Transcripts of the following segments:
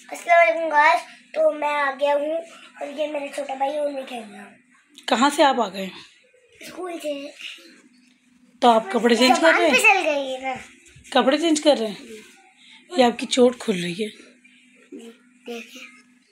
अस्सलाम वालेकुम गाइस। तो मैं आ गया हूँ और ये मेरा छोटा भाई और मैं खेल रहा हूँ। कहाँ से आप आ गए? स्कूल से। तो आप कपड़े चेंज कर रहे हैं? फिसल गई है ना। कपड़े चेंज कर रहे हैं? ये आपकी चोट खुल रही है। देखिए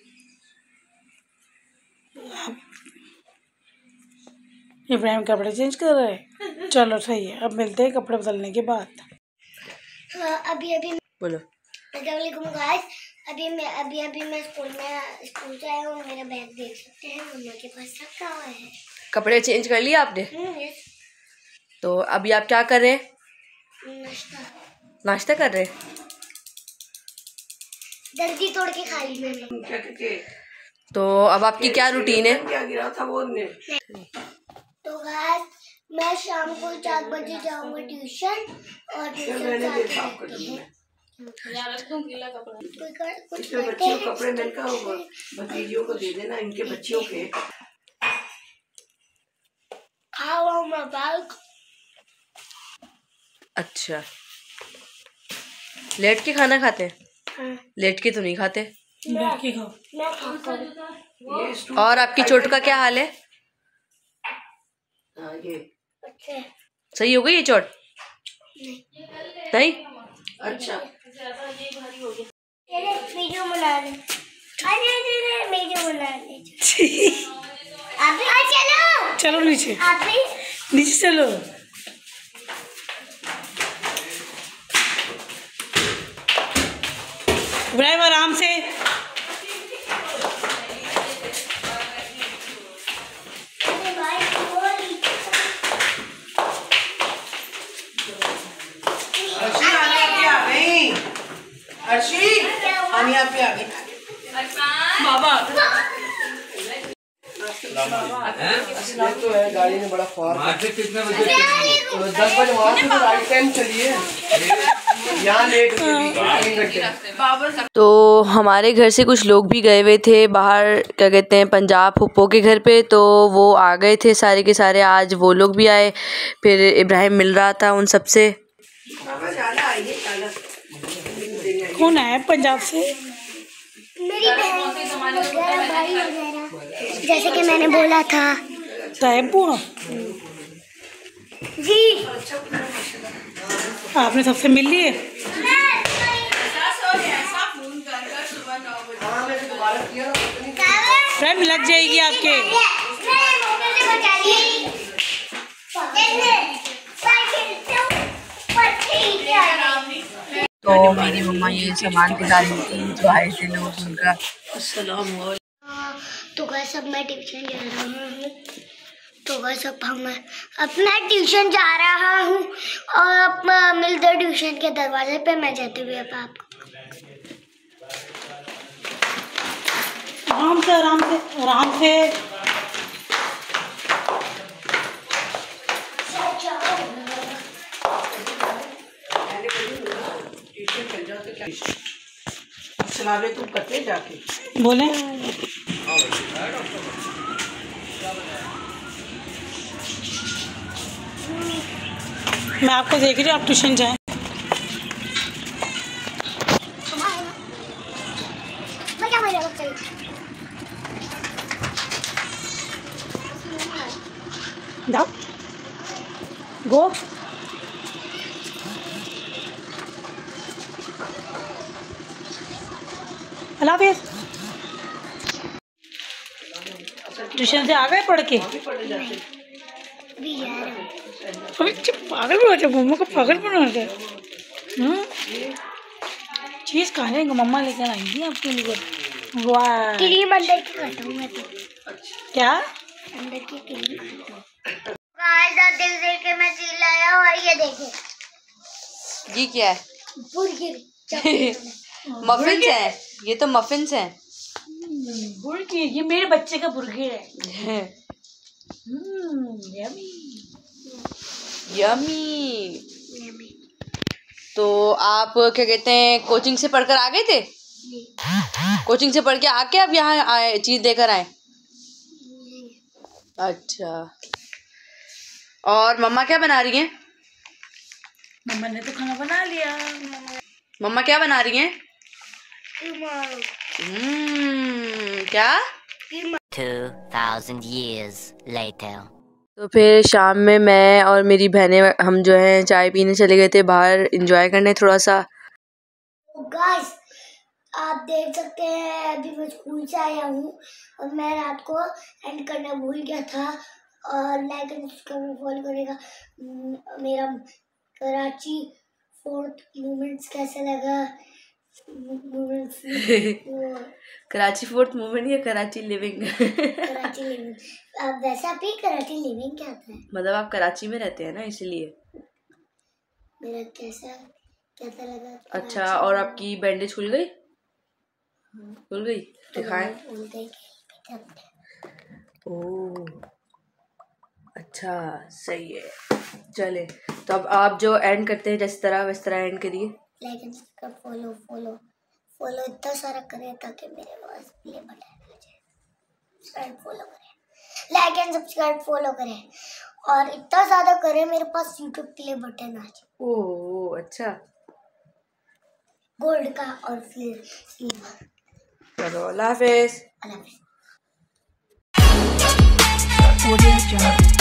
इब्राहिम कपड़े चेंज कर रहे हैं। चलो सही है, अब मिलते हैं कपड़े बदलने के बाद। अभी बोलो। अस्सलाम वालेकुम गाइस। अभी मैं स्कूल से आया हूँ। मेरा बैग देख सकते हैं, मम्मा के पास रखा हुआ है। कपड़े चेंज कर लिए आपने? यस। तो अभी आप क्या कर रहे हैं? नाश्ता कर रहे हैं? जल्दी तोड़ के खा ली मैंने। तो अब आपकी क्या रूटीन है? तो गाइस मैं शाम को 4 बजे जाऊंगा ट्यूशन और ट्यूशन से कुछ बच्चियों कपड़े मिलकर भतीजियों को दे देना, इनके बच्चियों के खाओ मैं बैग। अच्छा, लेट के खाना खाते हैं? हाँ। लेट के तो नहीं खाते। बैठ के खाओ। मैं खाता हूँ। और आपकी चोट का क्या हाल है? अच्छा। सही हो गई ये चोट? नहीं? अच्छा वीडियो बना ले। अरे वीडियो बना ले। चलो चलो नीचे, नीचे चलो। इब्राहिम आराम से। बाबा तो है गाड़ी में बड़ा फॉर्म कितने बजे? 10 बजे वहाँ से राइट टाइम चलिए, यहाँ लेट हो। तो हमारे घर से कुछ लोग भी गए हुए थे बाहर, क्या कहते हैं, पंजाब फूफो के घर पे। तो वो आ गए थे सारे के सारे, आज वो लोग भी आए। फिर इब्राहिम मिल रहा था उन सब से। कौन आया पंजाब से? मेरी बहन वगैरह भाई वगैरह, जैसे कि मैंने बोला था। साहेब बुआ जी आपने सबसे मिल लिए? फ्रेंड लग जाएगी आपके। तो मेरी मम्मा ये सामान दिला रही थी जो आए थे लोग उनका। तो गाइस अब मैं ट्यूशन जा रहा हूँ। मैं ट्यूशन जा रहा हूँ और अब मिलते ट्यूशन के दरवाजे पे। मैं जाती हुई अब आपको आराम से आराम से आराम से। चलावे तुम करते जाके बोले मैं आपको देख रही हूँ, आप ट्यूशन जाएं। जाओ गो। अल्लाह हाफिज़। ट्यूशन से आ गए पढ़ के? अभी पागल भी होते, मम्मा को पागल बनाते। चीज खा लेंगे, मम्मा लेकर आएंगी आपके लिए। वाह, क्रीम अंदर की खाता हूँ मैं तो। क्या अंदर की क्रीम खाता हूँ। देख के मैं चिल्लाया और ये देखे ये क्या है? बुर्गर मफिन्स हैं, ये तो मफिन्स हैं। बुर्गर, ये मेरे बच्चे का बुर्गर है। Yummy yummy. तो आप क्या कहते हैं, कोचिंग से पढ़कर आ गए थे? कोचिंग से पढ़ के आके अब यहाँ आए, चीज देकर आए? अच्छा, और मम्मा क्या बना रही हैं? मम्मा ने तो खाना बना लिया। मम्मा क्या बना रही हैं? क्या 2,000 years later. तो फिर शाम में मैं और मेरी बहनें हम जो है चाय पीने चले गए थे बाहर, एंजॉय करने थोड़ा सा। गाइस आप देख सकते हैं अभी मैं स्कूल से आया हूँ और मैं रात को एंड करना भूल गया था। और लाइक एंड सब्सक्राइब फॉलो करेगा। मेरा कराची फोर्थ मूवमेंट्स कैसे लगा? मूवमेंट्स कराची फोर्थ मूवमेंट या कराची लिविंग? कराची लिविंग। अब वैसे आप ही कराची लिविंग क्या होता है? मतलब आप कराची में रहते हैं ना, इसलिए। मेरा कैसा लगा? अच्छा, और आपकी बैंडेज खुल गई? खुल गई? दिखाएं। ओह अच्छा, सही है। चले तो अब आप जो एंड करते हैं जिस तरह वैस तरह एंड करिए। लाइक एंड सब्सक्राइब फॉलो इतना सारा करें ताकि मेरे पास प्ले बटन आ जाए। सब्सक्राइब फॉलो करें, लाइक एंड सब्सक्राइब फॉलो करें और इतना ज्यादा करें मेरे पास यूट्यूब प्ले बटन आ जाए। ओह अच्छा, गोल्ड का और फिर सिल्वर। चलो अल्लाह हाफिज। अल्लाह हाफिज।